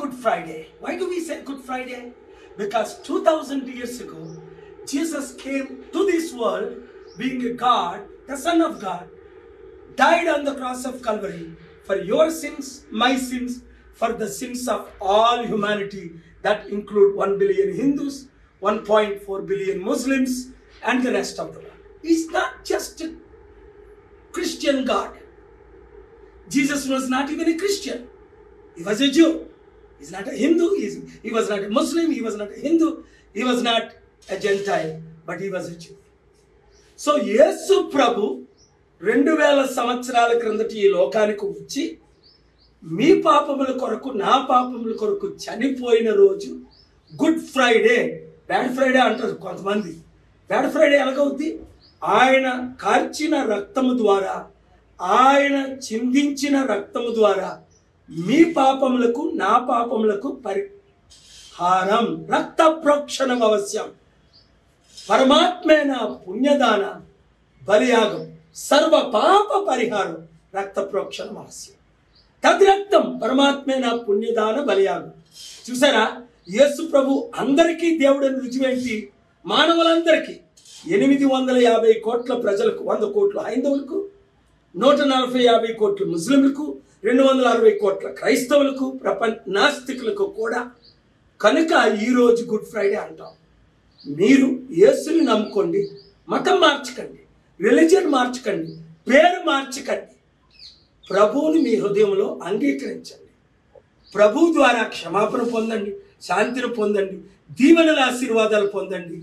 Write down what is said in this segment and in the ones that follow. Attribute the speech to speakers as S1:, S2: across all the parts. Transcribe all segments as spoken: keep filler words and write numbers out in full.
S1: Good Friday? Why do we say Good Friday? Because two thousand years ago, Jesus came to this world, being a God, the Son of God, died on the cross of Calvary for your sins, my sins, for the sins of all humanity, that include one billion Hindus, one point four billion Muslims, and the rest of the world. He's not just a Christian God. Jesus was not even a Christian. He was a Jew. He's not a Hindu. He's, he was not a Muslim. He was not a Hindu. He was not a Gentile, but he was a Jew. So, Yesu Prabhu, రెండు వేల సంవత్సరాల క్రిందటి ఈ లోకానికి వచ్చి మీ పాపముల కొరకు నా పాపముల కొరకు చనిపోయిన రోజు గుడ్ ఫ్రైడే. బ్యాడ్ ఫ్రైడే అంటారు కొంతమంది. బ్యాడ్ ఫ్రైడే ఎలాగవుద్ది? ఆయన కార్చిన రక్తము ద్వారా, ఆయన చిందించిన రక్తము ద్వారా మీ పాపములకు నా పాపములకు పరిహారం, రక్త ప్రోక్షణం అవశ్యం. పరమాత్మైన పుణ్యదాన బలియాగం, సర్వ పాప పరిహారం, రక్త ప్రోక్షణం అవశ్యం. తద్రక్తం పరమాత్మైన పుణ్యదాన బలియాగం. చూసారా, యేసు ప్రభు అందరికీ దేవుడని రుజువేంటి? మానవులందరికీ, ఎనిమిది వందల యాభై కోట్ల ప్రజలకు, వంద కోట్ల హైందవులకు, నూట నలభై యాభై కోట్ల ముస్లింలకు, రెండు వందల అరవై కోట్ల క్రైస్తవులకు, ప్రపంచ నాస్తికులకు కూడా. కనుక ఈరోజు గుడ్ ఫ్రైడే అంటాం. మీరు యేసుని నమ్ముకోండి, మతం మార్చకండి, రిలీజియన్ మార్చకండి, పేరు మార్చకండి. ప్రభువుని మీ హృదయంలో అంగీకరించండి. ప్రభు ద్వారా క్షమాపణ పొందండి, శాంతిని పొందండి, దీవెనల ఆశీర్వాదాలు పొందండి.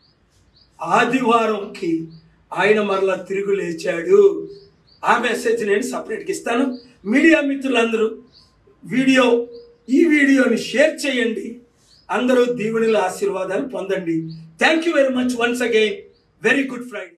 S1: ఆదివారంకి ఆయన మరలా తిరుగు లేచాడు. ఆ మెసేజ్ నేను సపరేట్గా ఇస్తాను. మీడియా మిత్రులందరూ వీడియో ఈ వీడియోని షేర్ చేయండి. అందరూ దీవెనల ఆశీర్వాదాలు పొందండి. Thank you very much once again. Very good Friday.